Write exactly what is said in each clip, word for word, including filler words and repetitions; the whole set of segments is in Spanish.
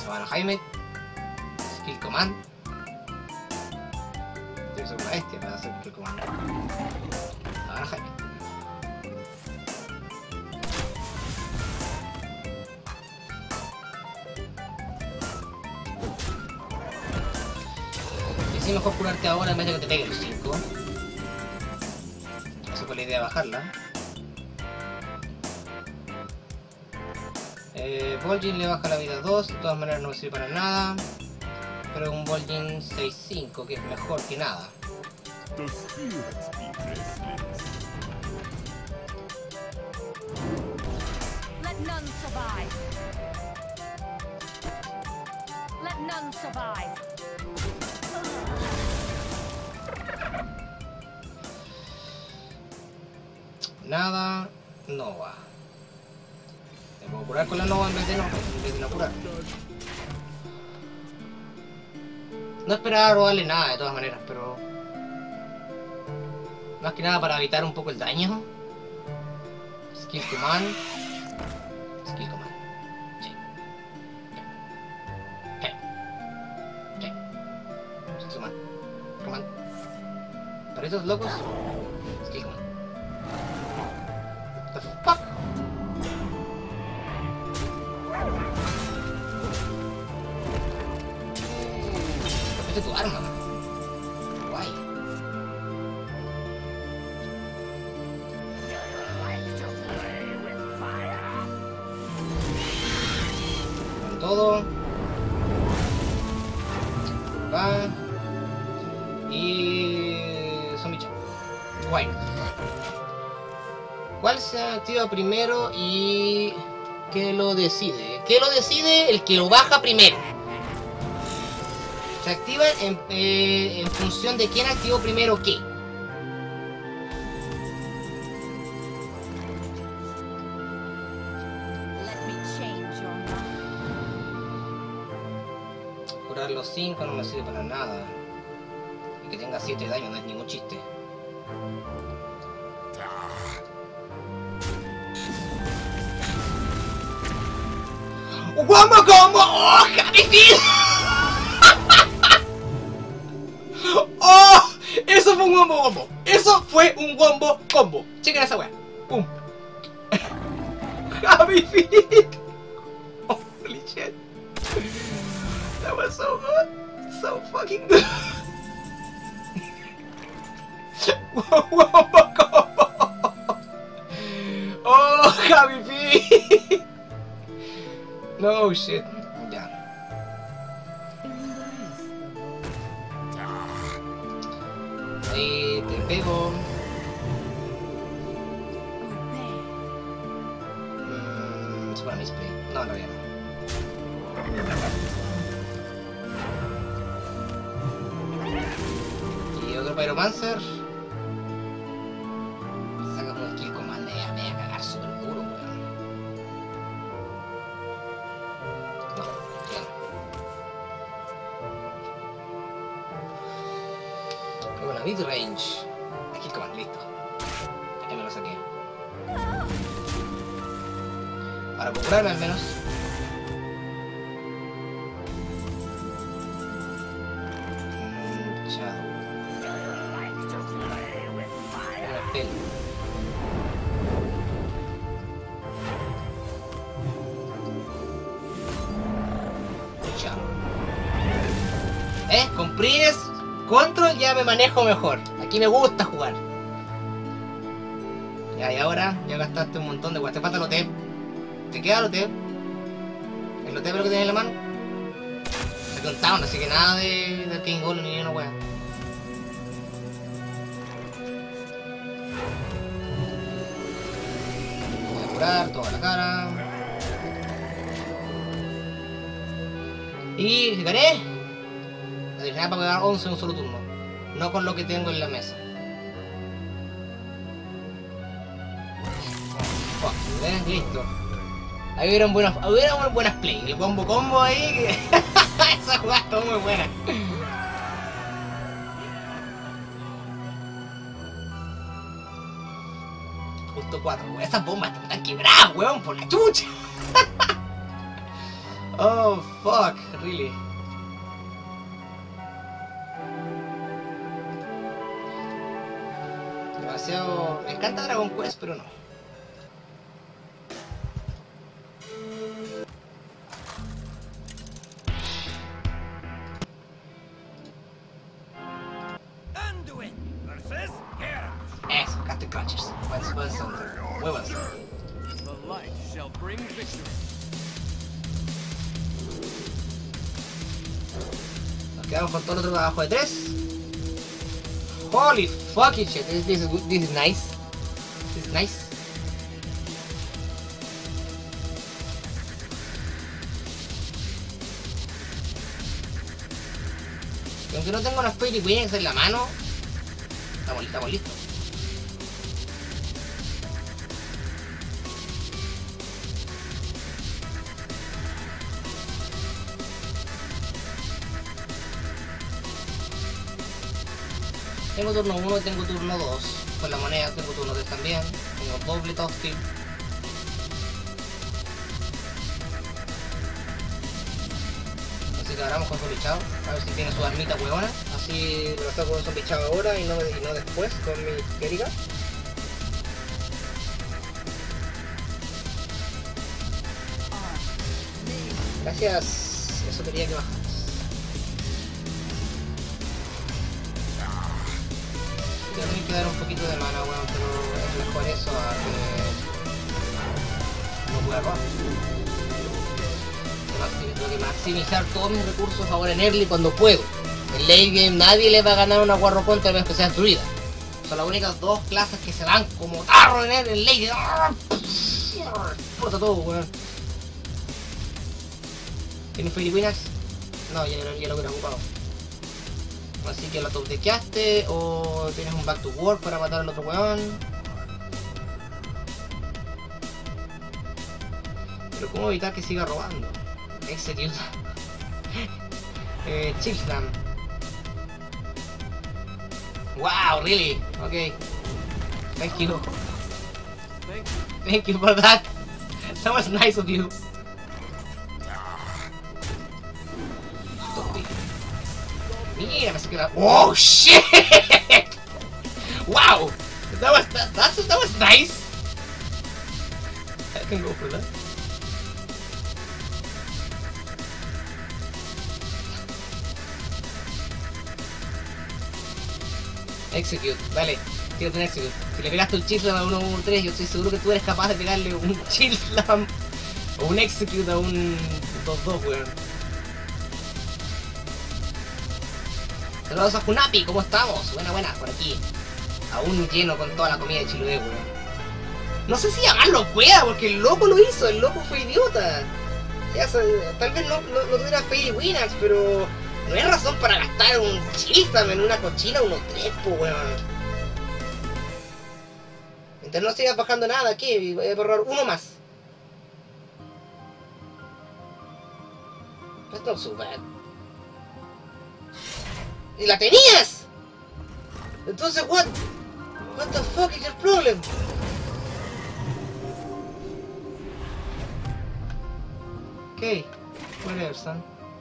van a Jaime. Skill Command. Tiene que ser una bestia para hacer Skill Command. La van a Jaime. Y si mejor curarte ahora en vez de que te pegue los cinco. Esa fue la idea de bajarla. Eh, Vol'jin le baja la vida dos, de todas maneras no me sirve para nada. Pero un Vol'jin seis cinco que es mejor que nada. Let none survive. Let none survive. Nada, Nova. Me puedo curar con la Nova en vez de no, en vez de no curar. No esperaba robarle nada de todas maneras, pero... más que nada para evitar un poco el daño. Skill Command. Skill Command. Sí. Sí. Sí. Skill Command. Command. Para esos locos. Skill Command. What the fuck? Repite tu arma. Guay. Con todo. Va. Y... zombie chao. Guay. ¿Cuál se activa primero y qué lo decide? ¿Qué lo decide? El que lo baja primero. Se activa en, eh, en función de quién activó primero qué. Let me change your mind. Curar los cinco no me sirve para nada. Y que tenga siete de daño no es ningún chiste. ¡Wombo combo! ¡Oh, Happy Feet! ¡Oh! Eso fue un wombo combo. Eso fue un wombo combo. Chequen esa weá. ¡Pum! Happy Feet! Holy shit. That was so good. So fucking good. Wombo combo. Oh, Happy Feet. No shit. Ya. Ahí te pego. Mmm. Super misplay. No, en realidad no. Y otro Pyromancer. Sacas un skill command. Me voy a cagar super duro, weón. No, ya no. Qué buena mid-range. Skill command, listo. Ya me lo saqué. Para curarme al menos. ¿Eh? Con Prines Control ya me manejo mejor. Aquí me gusta jugar. Ya, y ahora ya gastaste un montón de weas. Te falta el O T. ¿Te queda el O T? ¿El O T pero que tienes en la mano? Se contaron, así que nada de, de King Golem ni una wea. Voy a curar toda la cara. Y gané. La dirigida para pegar once en un solo turno. No con lo que tengo en la mesa. Oh, ¿ven? Listo. Ahí hubieron buenas, hubieron buenas play. El combo combo ahí. Que... esa jugada está muy buena. Justo cuatro. Esas bombas están quebradas, weón, por la chucha. Oh, fuck, really. Demasiado... Me encanta Dragon Quest, pero no. Anduin versus Hera. Eso, Castle Crashers. Buen, buen soundtrack. Muy buen soundtrack. The light shall bring victory. Nos quedamos con todo el otro trabajo de tres. Holy fucking shit, this, this, is, good. This is nice. This is nice. Y aunque no tengo las Fairy Wings en la mano, estamos, estamos listos. Tengo turno uno y tengo turno dos. Con la moneda tengo turno tres también. Tengo doble top speed. Así que ahora vamos con Zombichao. A ver si tiene su armita huevona. Así lo saco con Zombichao ahora y no, y no después con mi Erika. Gracias. Eso quería que bajaras. Tiene que dar un poquito de mana, weón, pero es mejor eso a que no pueda robar. Tengo que maximizar todos mis recursos ahora en early cuando puedo. En late game nadie le va a ganar una Warrock contra menos que sea druida. Son las únicas dos clases que se van como tarro en el late game. Explota todo, weón. ¿Tienes Fairy Winners? No, ya, ya lo hubiera ocupado. Así que lo top deckeaste o tienes un back to work para matar al otro weón. Pero ¿cómo evitar que siga robando? Execute. eh, Chillslam. Wow, really? Okay. Thank you. Thank you. Thank you for that. That was nice of you. Mira, me saqué la... Oh shit! Wow! That was that, that, that was nice. I can go for that. Execute, dale, tírate un execute. Si le pegaste un chill slam a uno uno tres, yo estoy seguro que tú eres capaz de pegarle un chill slam o un execute a un dos dos, weón. Saludos a Junapi, ¿cómo estamos? Buena, buena, por aquí. Aún lleno con toda la comida de Chiloé, weón. No sé si llamarlo pueda, porque el loco lo hizo, el loco fue idiota. Ya, tal vez no, no, no tuviera Fairy Winners, pero no hay razón para gastar un Chilsam en una cochina uno tres, po, weón. Mientras no sigas bajando nada aquí, voy a borrar uno más. That's not so bad. ¡Y la tenías! Entonces, what? What the fuck is your problem? Ok, whatever, son.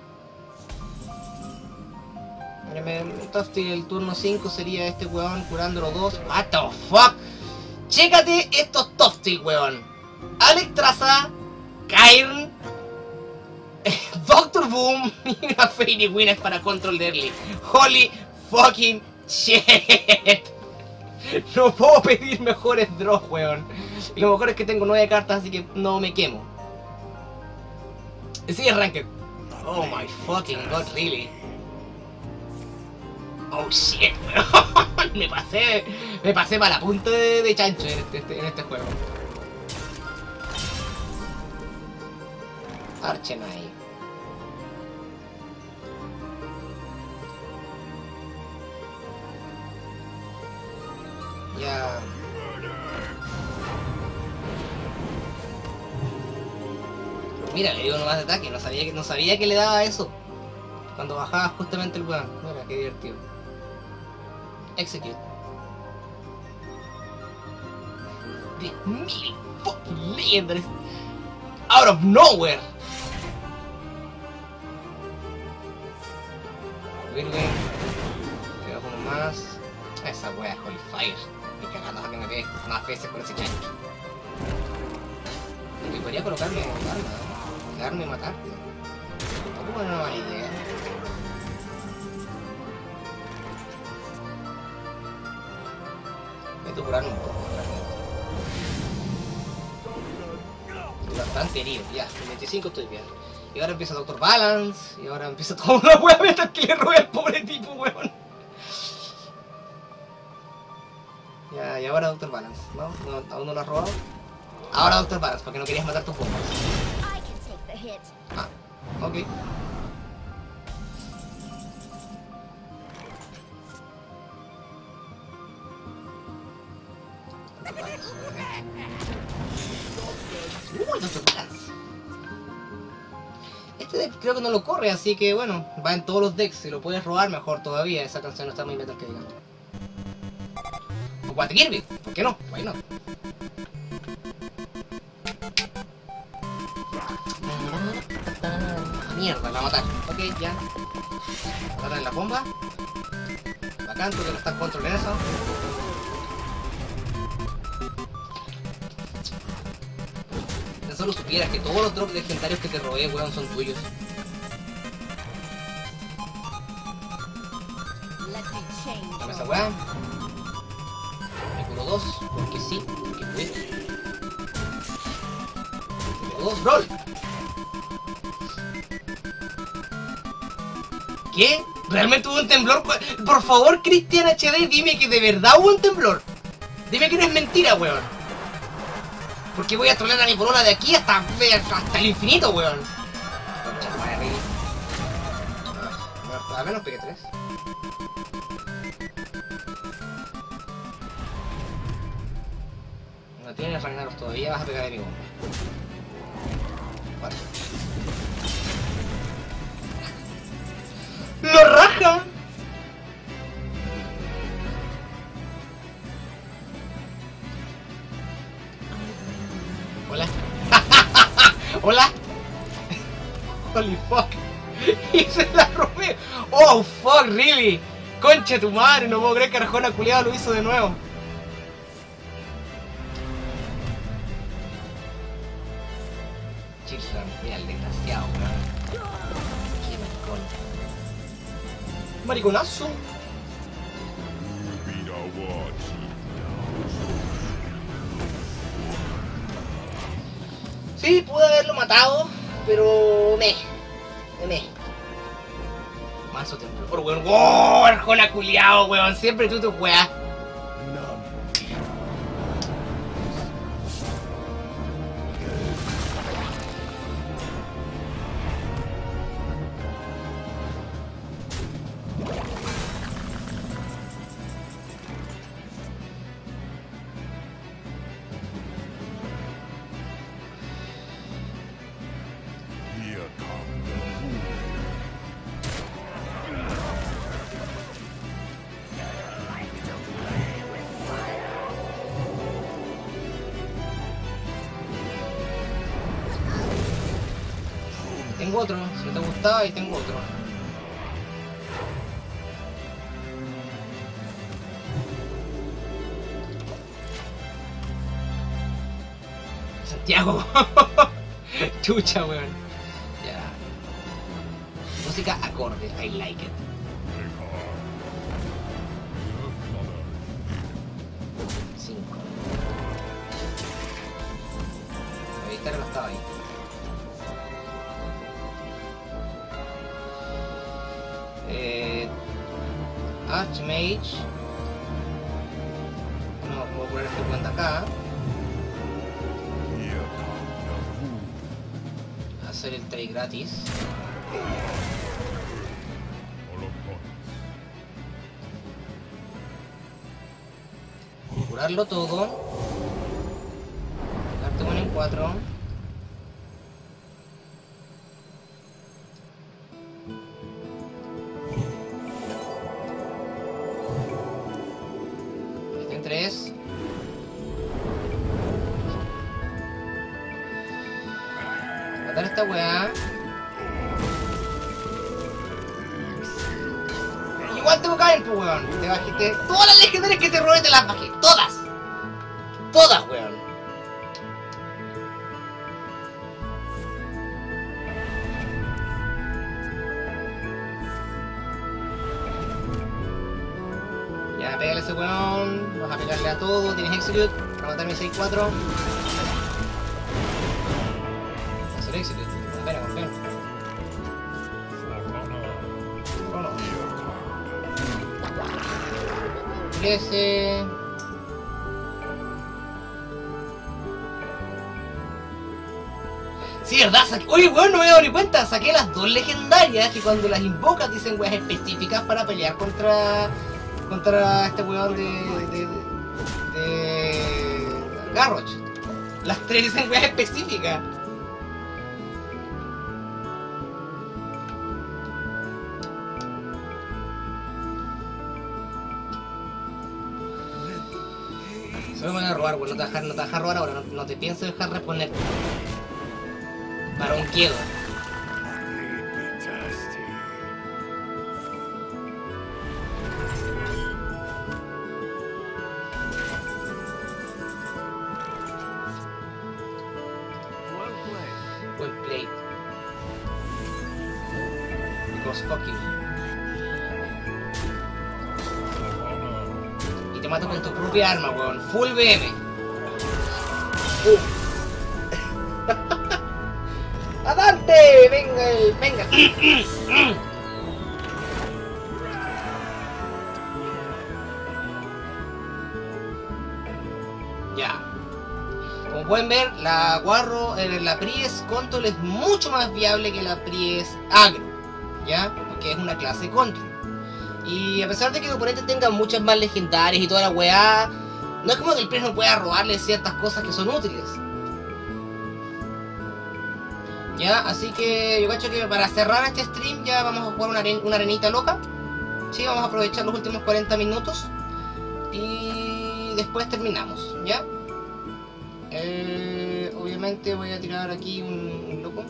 Tofty, el turno cinco sería este weón curando los dos. What the fuck? Chécate estos Tofty, weón. Alectraza, Cairn, Doctor Boom y una Fairy Winners para control de early. Holy fucking shit. No puedo pedir mejores draws, weón. Y lo mejor es que tengo nueve cartas, así que no me quemo. Sí, Ranked. Oh my fucking god, really. Oh shit, weón. Me pasé. Me pasé para la punta de, de chancho en este, en este juego. Archenai. Ya. Mira, le dio nomás de ataque, no sabía que no sabía que le daba eso. Cuando bajaba justamente el weón. Mira, qué divertido. Execute. diez mil fucking legendaries. Out of nowhere. Irwin. Quedó con uno más. Esa wea es Holy Fire. Me cagando a que me pegue más veces con ese chancho. Y podría colocarme arma, ¿no? Quedarme y matar. Tampoco es una mala idea. Voy a curarme un poco, realmente. Estoy bastante herido, ya. En veinticinco estoy bien. Y ahora empieza Doctor Balance. Y ahora empieza toda una wea meta que le robé al pobre tipo, weón. Ya, y ahora Doctor Balance, ¿no? ¿No? ¿Aún no lo has robado? Ahora Doctor Balance, porque no querías matar tus bombas. I can take the hit. Ah, ok. Uy, Doctor Balance. Este deck creo que no lo corre, así que bueno, va en todos los decks. Si lo puedes robar, mejor todavía. Esa canción no está muy metal que digamos. O What Kirby, ¿por qué no? Why not? Mierda, la va a matar. Ok, ya. Matar en la bomba. Bacán, tú que no estás controlando eso. Si solo supieras que todos los drops legendarios que te robé, weón, son tuyos. Let me change Dame esa your weá. Me curo dos, porque sí, porque puedo. Me curo dos, roll. ¿Qué? ¿Realmente hubo un temblor? Por favor, Cristian H D, dime que de verdad hubo un temblor. Dime que no es mentira, weón. Porque voy a trolear a mi polola de aquí hasta, hasta el infinito, weón. Concha tu madre, Rini. Ah, al menos pegué tres. No tienes Ragnaros todavía, vas a pegar de mi bomba. Vale. ¡Lo raja! Hola. Hola. Holy fuck. Y se la robé. Oh fuck, really. Concha tu madre, no puedo creer que Arjona culiado lo hizo de nuevo. Chislan, mira el desgraciado, weón. Qué maricón. Mariconazo. Sí, pude haberlo matado, pero me. Me. Manso temblor, weón. ¡Oh! Arjona culiao, weón. Siempre tú tu weá. Tengo otro, si no te gustaba, y tengo otro. Santiago. Chucha, weón. Ya. Música acorde, I like it. Cinco. La vista que no estaba ahí. Eh, Archmage. No puedo poner este cuenta acá. Hacer el trade gratis. Curarlo todo. Darte bueno en cuatro. tres. Matar a esta weá. igual tengo caen, pues weón. Te bajé, te... Todas las legendarias que te robé te las bajé. Todas. Todas, weón. Ya, pégale a ese weón. Vas a pegarle a todo. Tienes Execute. Para matarme seis cuatro. Hacer Execute. Confía, confía. Oh, no. Ese... Sí, verdad, saqué... Oye, weón, no me he dado ni cuenta. Saqué las dos legendarias que cuando las invocas dicen weas específicas para pelear contra... Contra este weón de... de... de... de... Garrosh. Las tres dicen weas específicas. Solo me voy a robar, weón. No te vas a dejar, no te vas a dejar robar ahora. No, no te pienso dejar responder. Para un quedo. Well played. Because fuck you. Y te mato con tu propia arma, weón. Full B M. Uh. ¡Adelante! ¡Venga! El, ¡venga! Ya. Como pueden ver, la Guarro, eh, la Pries Control es mucho más viable que la Pries Agro. ¿Ya? Porque es una clase Control. Y a pesar de que el oponente tenga muchas más legendarias y toda la weá, no es como que el Pries no pueda robarle ciertas cosas que son útiles. Ya, así que yo cacho que para cerrar este stream ya vamos a jugar una, aren una arenita loca. Sí, vamos a aprovechar los últimos cuarenta minutos. Y después terminamos, ¿ya? Eh, obviamente voy a tirar aquí un, un loco.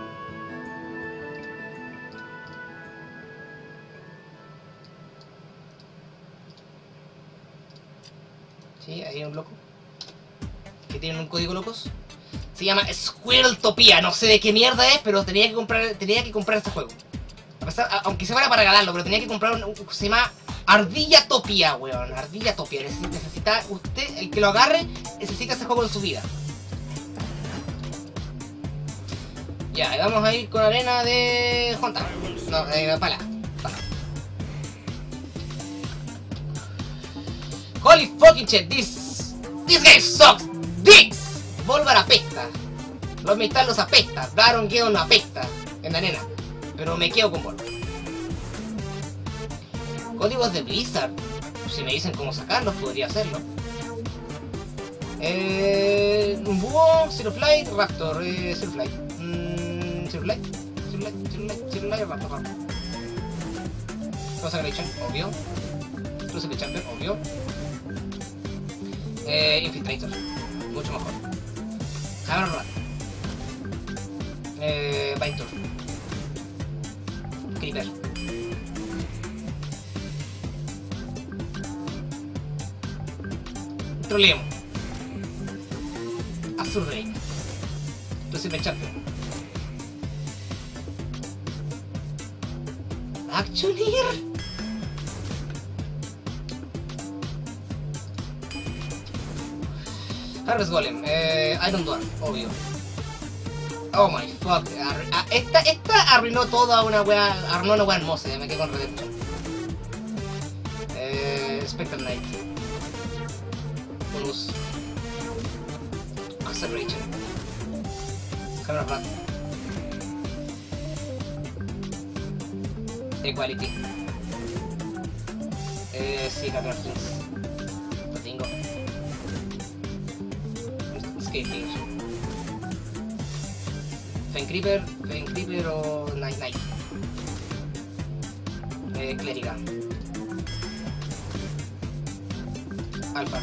Sí, ahí hay un loco. Que tienen un código locos. Se llama Squirreltopia, no sé de qué mierda es, pero tenía que comprar, tenía que comprar este juego. A pesar, a, aunque se fuera para regalarlo, pero tenía que comprar un, un se llama Ardillatopia, weón. Ardillatopia. Necesita, necesita, usted, el que lo agarre, necesita ese juego en su vida. Ya, y vamos a ir con arena de Honta. No, de pala. Pala. Holy fucking shit, this this game sucks dicks. Volvar apesta. Los Mistalos apesta. Baron Geddon apesta en la arena. Pero me quedo con Volvar. Códigos de Blizzard. Si me dicen cómo sacarlos, podría hacerlo. Eh, Búho, Zero Flight, Raptor, eh, Zero Flight. Mm, Zero Flight, Zero Flight, Zero Flight, Zero Flight, Raptor, Raptor. Consecration, obvio. Crucible Champion, obvio. Eh, Infiltrator, mucho mejor. Hammer Rat. Eh, Vaintor. Creeper. Troleemo. Azur Ray. Crucible Champion. Actioneer. Harvest Golem, eh, Iron Dwarf, obvio. Oh my fuck, Ar ah, esta, esta arruinó toda una wea, arruinó una wea hermosa, ya me quedé con Redemption. Eh, Spectre Knight. Bonus. Acceleration. Hammer Rat. Equality. Eh, sí, Captain Kings. Lo tengo. Escape Fen Creeper, Fen Creeper o Night Knight. Eh, Clériga. Alpha.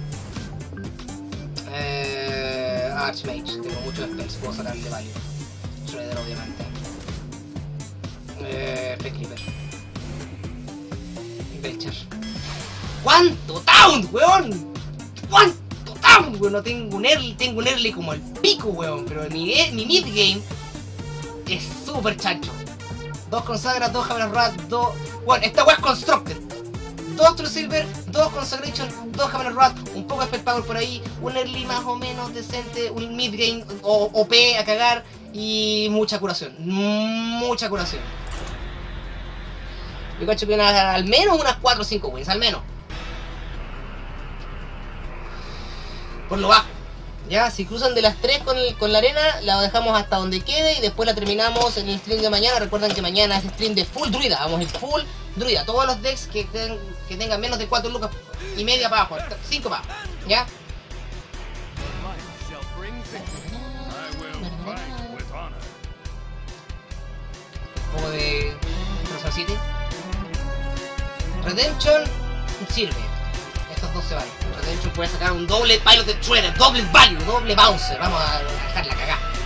Eh, Archmage, tengo muchos spells, puedo sacarle value. Shredder obviamente. Eh, Fen Creeper. Belchar. ¿Cuánto town, weón? ¿Cuánto town, weón? No tengo un early, tengo un early como el pico, weón. Pero mi, mi mid game es súper chancho. Dos consagras, dos Hammer Rat, dos... Bueno, esta weá es constructed. Dos True Silver, dos Consecration, dos Hammer Rat, un poco de Spell Power por ahí, un early más o menos decente, un mid game o O P a cagar y mucha curación. Mucha curación. Yo cacho que una, al menos unas cuatro o cinco wins, al menos. Por lo bajo. Ya, si cruzan de las tres con, el, con la arena, la dejamos hasta donde quede y después la terminamos en el stream de mañana. Recuerden que mañana es stream de full druida, vamos en full druida. Todos los decks que, ten, que tengan menos de cuatro lucas y media para abajo, cinco para abajo, ¿ya? Un poco de Crossover City. Redemption sirve. Estos dos se van. Redemption puede sacar un doble Pilot de Shredder, doble value, doble bouncer. Vamos a dejar la cagada.